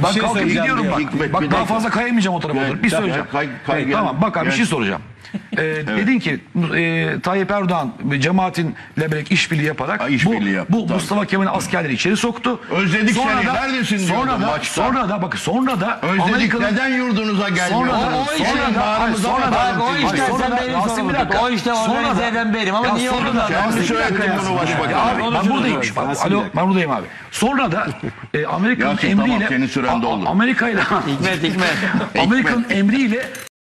Bak şey kalkıp söyleyeceğim gidiyorum diyor. bak. Hikmet, Bak bir daha dakika. fazla kayamayacağım o tarafa doğru. Bir söyleyeceğim. Kay, Tamam bak abi bir şey soracağım. Dedin ki Tayyip Erdoğan ve cemaatinle birlikte işbirliği yaparak işbirliği yaptı, bu tabii. Mustafa Kemal'in askerleri içeri soktu. Özledik seni, neredesin diyordun maçta. Sonra da Özledik, Amerika'nın neden yurdunuza gelmiyorsun? O işte sen benim sorumluluk. O işte organize eden benim ama niye onu da? Kendi söyledin bunu başbakan. Ben buradayım. Alo ben buradayım abi. Sonra da Amerika'nın Yasin, tamam, emriyle senin süren doldu. Amerika'nın emriyle